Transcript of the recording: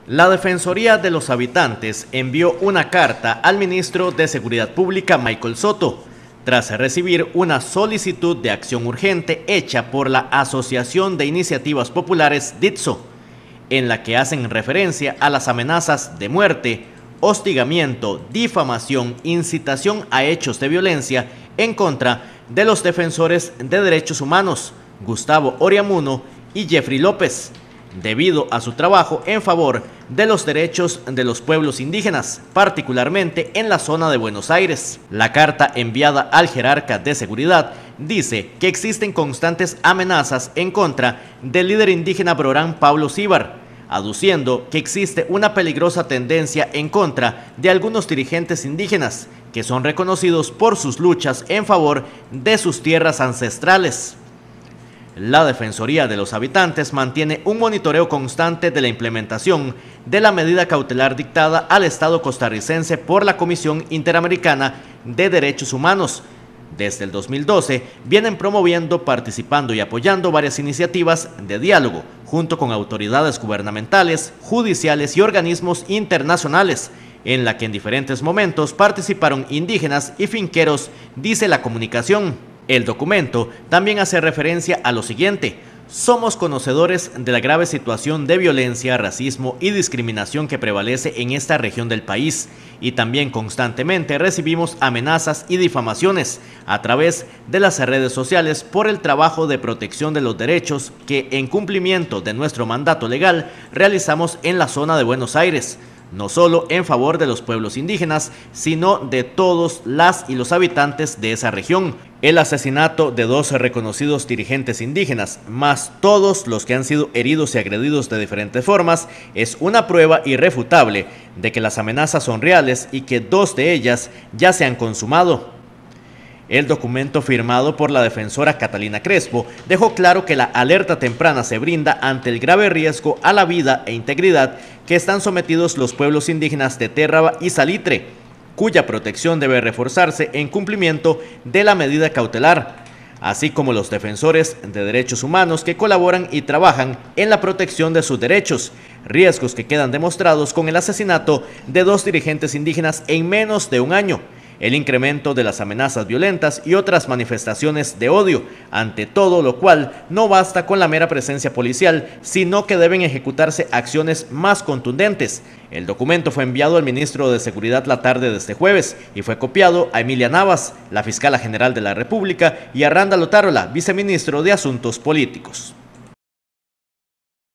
La Defensoría de los Habitantes envió una carta al ministro de Seguridad Pública, Michael Soto, tras recibir una solicitud de acción urgente hecha por la Asociación de Iniciativas Populares DITSO, en la que hacen referencia a las amenazas de muerte, hostigamiento, difamación, incitación a hechos de violencia en contra de los defensores de derechos humanos, Gustavo Oriamuno y Jeffrey López, debido a su trabajo en favor de los derechos de los pueblos indígenas, particularmente en la zona de Buenos Aires. La carta enviada al jerarca de seguridad dice que existen constantes amenazas en contra del líder indígena Brorán Pablo Cíbar, aduciendo que existe una peligrosa tendencia en contra de algunos dirigentes indígenas que son reconocidos por sus luchas en favor de sus tierras ancestrales. La Defensoría de los Habitantes mantiene un monitoreo constante de la implementación de la medida cautelar dictada al Estado costarricense por la Comisión Interamericana de Derechos Humanos. Desde el 2012 vienen promoviendo, participando y apoyando varias iniciativas de diálogo junto con autoridades gubernamentales, judiciales y organismos internacionales, en la que en diferentes momentos participaron indígenas y finqueros, dice la comunicación. El documento también hace referencia a lo siguiente: somos conocedores de la grave situación de violencia, racismo y discriminación que prevalece en esta región del país y también constantemente recibimos amenazas y difamaciones a través de las redes sociales por el trabajo de protección de los derechos que, en cumplimiento de nuestro mandato legal, realizamos en la zona de Buenos Aires, no solo en favor de los pueblos indígenas, sino de todos las y los habitantes de esa región. El asesinato de 2 reconocidos dirigentes indígenas, más todos los que han sido heridos y agredidos de diferentes formas, es una prueba irrefutable de que las amenazas son reales y que 2 de ellas ya se han consumado. El documento firmado por la defensora Catalina Crespo dejó claro que la alerta temprana se brinda ante el grave riesgo a la vida e integridad que están sometidos los pueblos indígenas de Térraba y Salitre, cuya protección debe reforzarse en cumplimiento de la medida cautelar, así como los defensores de derechos humanos que colaboran y trabajan en la protección de sus derechos, riesgos que quedan demostrados con el asesinato de 2 dirigentes indígenas en menos de un año, el incremento de las amenazas violentas y otras manifestaciones de odio, ante todo lo cual no basta con la mera presencia policial, sino que deben ejecutarse acciones más contundentes. El documento fue enviado al ministro de Seguridad la tarde de este jueves y fue copiado a Emilia Navas, la fiscala general de la República, y a Randa Lotárola, viceministro de Asuntos Políticos.